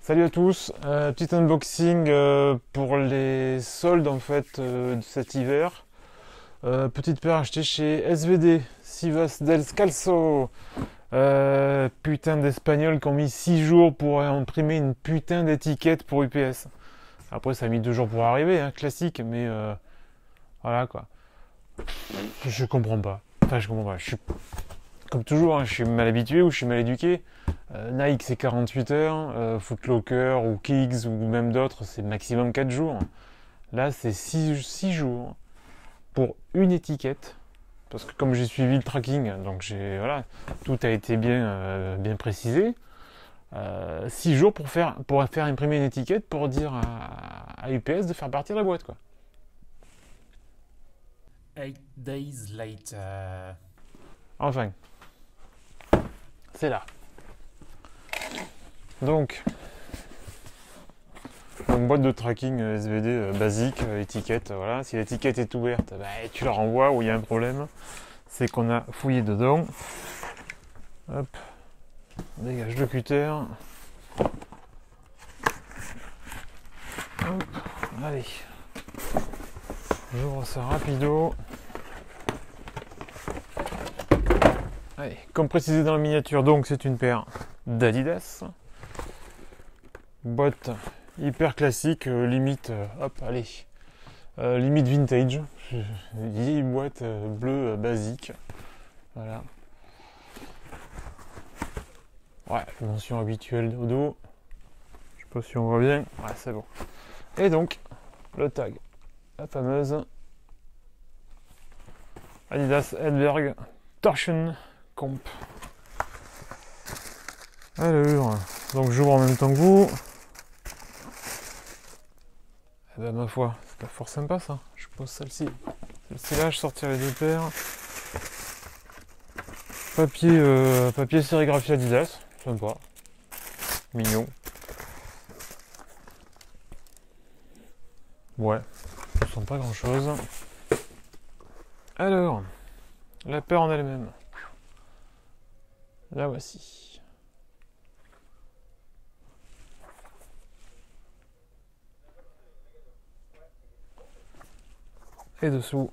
Salut à tous, petit unboxing pour les soldes en fait de cet hiver. Petite paire achetée chez SVD, Sivas del Scalzo. Putain d'Espagnols qui ont mis 6 jours pour imprimer une putain d'étiquette pour UPS. Après ça a mis 2 jours pour arriver, hein, classique, mais voilà quoi. Je comprends pas. Enfin je comprends pas. Je suis comme toujours, hein, je suis mal habitué ou je suis mal éduqué. Nike c'est 48 heures, Foot Locker ou Kicks ou même d'autres c'est maximum 4 jours. Là c'est 6 jours pour une étiquette. Parce que comme j'ai suivi le tracking, donc voilà, tout a été bien précisé. 6 jours pour faire imprimer une étiquette pour dire à UPS de faire partir la boîte quoi. 8 days later. Enfin, c'est là. Donc boîte de tracking SVD basique, étiquette, voilà. Si l'étiquette est ouverte, bah, tu la renvoies où il y a un problème. C'est qu'on a fouillé dedans. Hop, on dégage le cutter. Hop, allez. J'ouvre ça rapido. Allez, comme précisé dans la miniature, donc c'est une paire d'Adidas. Boîte hyper classique, limite, hop, allez, limite vintage, vieille boîte bleue basique, voilà. Ouais, mention habituelle au dos, je sais pas si on voit bien, ouais c'est bon. Et donc, le tag, la fameuse Adidas Edberg Torsion Comp. Alors, donc j'ouvre en même temps que vous. Eh ben ma foi, c'est pas fort sympa ça. Je pose celle-ci. Celle-ci là, je sortirai les deux paires. Papier sérigraphié Adidas, sympa. Mignon. Ouais, ça sent pas grand chose. Alors, la paire en elle-même. La voici. Et dessous.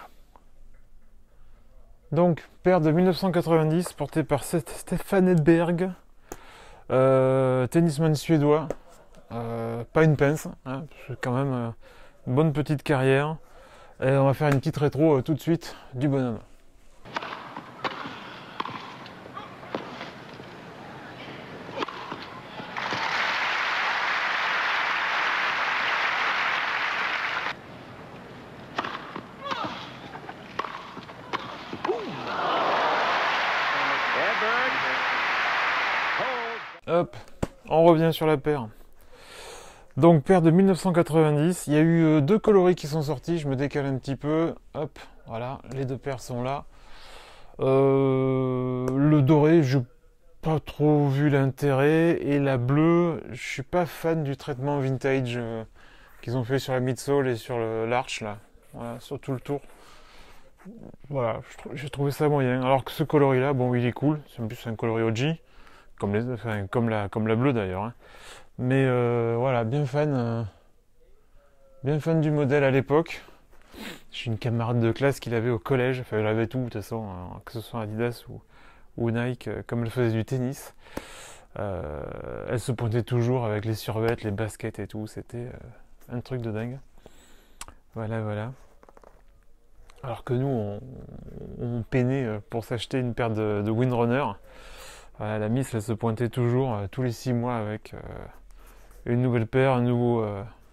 Donc, paire de 1990 portée par Stefan Edberg, tennisman suédois, pas une pince, hein, c'est quand même une bonne petite carrière. Et on va faire une petite rétro tout de suite du bonhomme. Hop, on revient sur la paire. Donc paire de 1990, il y a eu deux coloris qui sont sortis, je me décale un petit peu, hop, voilà, les deux paires sont là. Le doré, je n'ai pas trop vu l'intérêt, et la bleue, je suis pas fan du traitement vintage qu'ils ont fait sur la midsole et sur l'arche là, voilà, sur tout le tour. Voilà, j'ai trouvé ça moyen, alors que ce coloris là, bon il est cool, c'est en plus un coloris OG, comme la bleue d'ailleurs, hein. Mais voilà, bien fan du modèle à l'époque. J'ai une camarade de classe qui l'avait au collège, enfin elle avait tout de toute façon, hein, que ce soit Adidas ou Nike, comme elle faisait du tennis. Elle se pointait toujours avec les survêtes, les baskets et tout, c'était un truc de dingue. Voilà, voilà. Alors que nous, on peinait pour s'acheter une paire de Windrunner. Voilà, la Miss, elle se pointait toujours tous les 6 mois avec une nouvelle paire, un nouveau...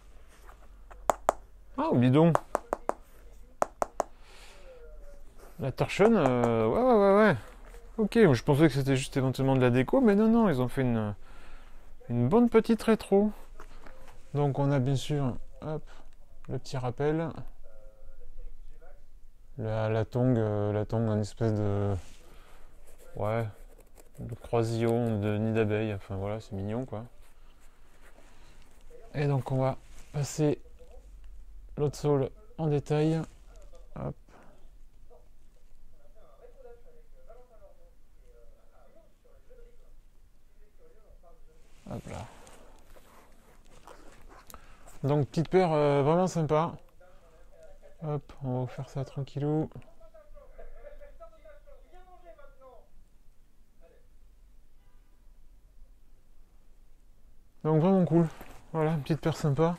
Ah, dis donc. La Torsion, ouais. Ok, je pensais que c'était juste éventuellement de la déco, mais non, ils ont fait une bonne petite rétro. Donc on a bien sûr, hop, le petit rappel. La tongue en espèce de... Ouais, de croisillon, de nid d'abeille, enfin voilà, c'est mignon quoi. Et donc on va passer l'autre sole en détail. Hop. Hop là. Donc petite paire vraiment sympa. Hop, on va vous faire ça tranquillou. Donc vraiment cool. Voilà, une petite paire sympa.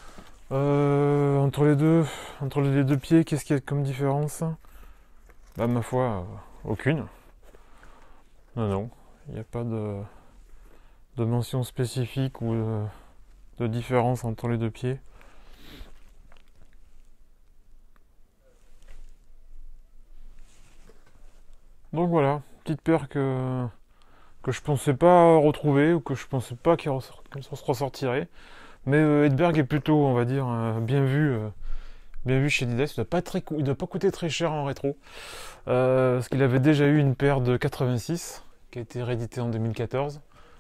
Entre les deux pieds, qu'est-ce qu'il y a comme différence? Bah ma foi, aucune. Non, non, il n'y a pas de mention spécifique ou de différence entre les deux pieds. Donc voilà, petite paire que je pensais pas retrouver ou que je pensais pas qu'elle se ressortirait. Mais Edberg est plutôt, on va dire, bien vu chez Adidas. Il doit pas coûter très cher en rétro. Parce qu'il avait déjà eu une paire de 86 qui a été rééditée en 2014.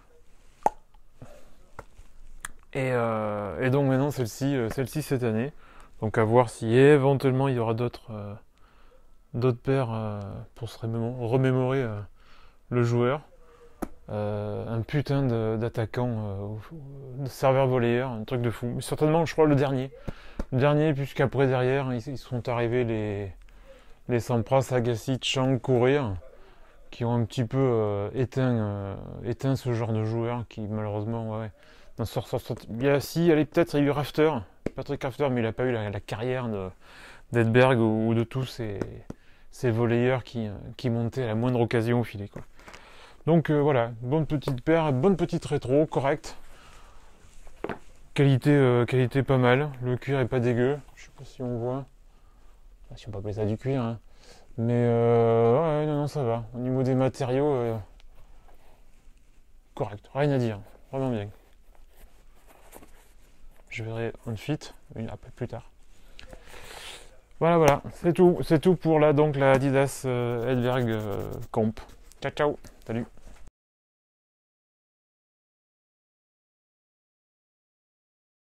Et donc maintenant celle-ci cette année. Donc à voir si éventuellement il y aura d'autres paires pour se remémorer le joueur. Un putain d'attaquant, de serveur volleyeur, un truc de fou. Mais certainement, je crois, le dernier. Le dernier, puisqu'après, derrière, ils sont arrivés les Sampras, Agassi, Chang, Courir, qui ont un petit peu éteint ce genre de joueur qui, malheureusement, ouais. Il y a, si, allez, peut-être, il y a eu Rafter, Patrick Rafter, mais il n'a pas eu la carrière d'Edberg ou de tous ces volleyeurs qui montaient à la moindre occasion au filet, quoi. Donc voilà, bonne petite paire, bonne petite rétro, correcte. Qualité pas mal, le cuir est pas dégueu, je sais pas si on voit. Si on peut appeler ça du cuir, hein. Mais ouais, non, ça va. Au niveau des matériaux, correct, rien à dire, vraiment bien. Je verrai on fit un peu plus tard. Voilà, c'est tout pour donc la Adidas Edberg Comp. Ciao, ciao, salut.